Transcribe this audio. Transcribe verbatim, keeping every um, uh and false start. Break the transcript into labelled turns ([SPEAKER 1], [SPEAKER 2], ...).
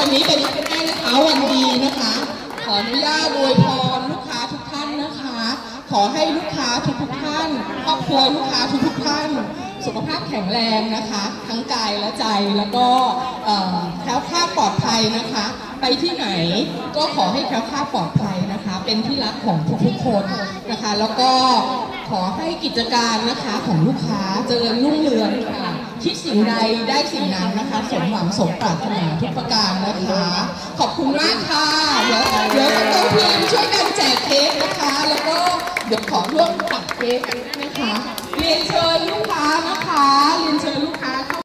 [SPEAKER 1] นี้เป็นวันแรกนะคะวันดีนะคะขออนุญาตอวยพรลูกค้าทุกท่านนะคะขอให้ลูกค้าทุกทุกท่านครอบครัวลูกค้าทุกทุกท่านสุขภาพแข็งแรงนะคะทั้งกายและใจแล้วก็แคล้วคลาดปลอดภัยนะคะไปที่ไหนก็ขอให้แคล้วคลาดปลอดภัยนะคะเป็นที่รักของทุกๆคนนะคะแล้วก็ขอให้กิจการนะคะของลูกค้าเจริญรุ่งเรืองค่ะที่สิ่งใดได้สิ่งนั้นนะคะสมหวังสมปรารถนาทุกประการนะคะขอบคุณมากค่ะเดี๋ยวเดี๋ยวต้องทีมช่วยกันแจกเค้กนะคะแล้วก็เดี๋ยวขอร่วมตัดเค้กกันนะคะเรียนเชิญลูกค้านะคะ